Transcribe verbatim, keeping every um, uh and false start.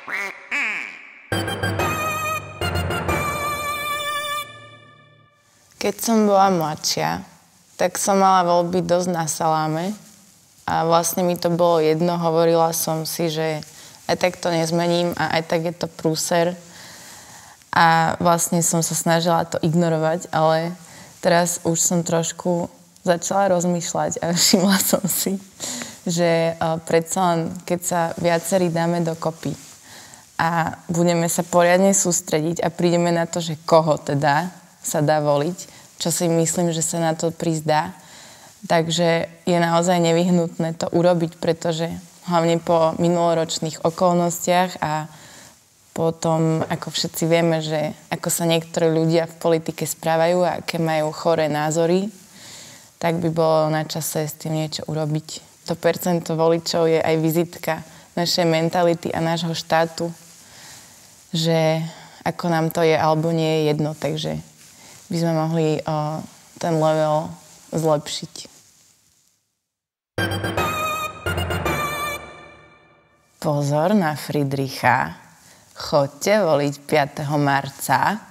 Keď som bola mladšia, tak som mala voľby dosť na saláme a vlastne mi to bolo jedno. Hovorila som si, že aj tak to nezmením a aj tak je to prúser. A vlastne som sa snažila to ignorovať, ale teraz už som trošku začala rozmýšľať a všimla som si, že predsa len, keď sa viacerí dáme dokopy a budeme sa poriadne sústrediť a prídeme na to, že koho teda sa dá voliť, čo si myslím, že sa na to prísť dá. Takže je naozaj nevyhnutné to urobiť, pretože hlavne po minuloročných okolnostiach a potom, ako všetci vieme, že ako sa niektorí ľudia v politike správajú a aké majú choré názory, tak by bolo na čase s tým niečo urobiť. To percento voličov je aj vizitka našej mentality a nášho štátu, že ako nám to je alebo nie je jedno, takže by sme mohli o, ten level zlepšiť. Pozor na Friedricha. Choďte voliť piateho marca.